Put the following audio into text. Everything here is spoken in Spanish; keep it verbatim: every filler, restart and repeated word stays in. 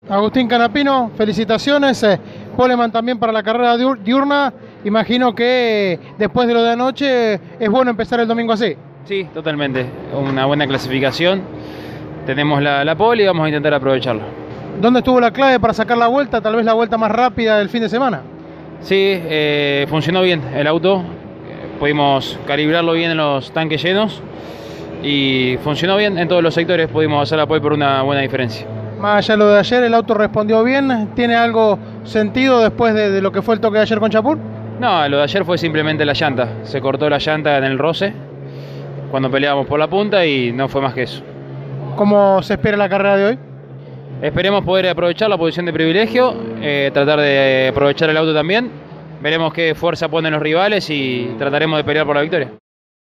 Agustín Canapino, felicitaciones. Eh, Poleman también para la carrera diur- diurna. Imagino que después de lo de anoche es bueno empezar el domingo así. Sí, totalmente. Una buena clasificación. Tenemos la, la pole y vamos a intentar aprovecharlo. ¿Dónde estuvo la clave para sacar la vuelta? Tal vez la vuelta más rápida del fin de semana. Sí, eh, funcionó bien el auto. Eh, Pudimos calibrarlo bien en los tanques llenos y funcionó bien en todos los sectores. Pudimos hacer la pole por una buena diferencia. Más allá de lo de ayer, el auto respondió bien. ¿Tiene algo sentido después de, de lo que fue el toque de ayer con Chapur? No, lo de ayer fue simplemente la llanta. Se cortó la llanta en el roce cuando peleábamos por la punta y no fue más que eso. ¿Cómo se espera la carrera de hoy? Esperemos poder aprovechar la posición de privilegio, eh, tratar de aprovechar el auto también. Veremos qué fuerza ponen los rivales y trataremos de pelear por la victoria.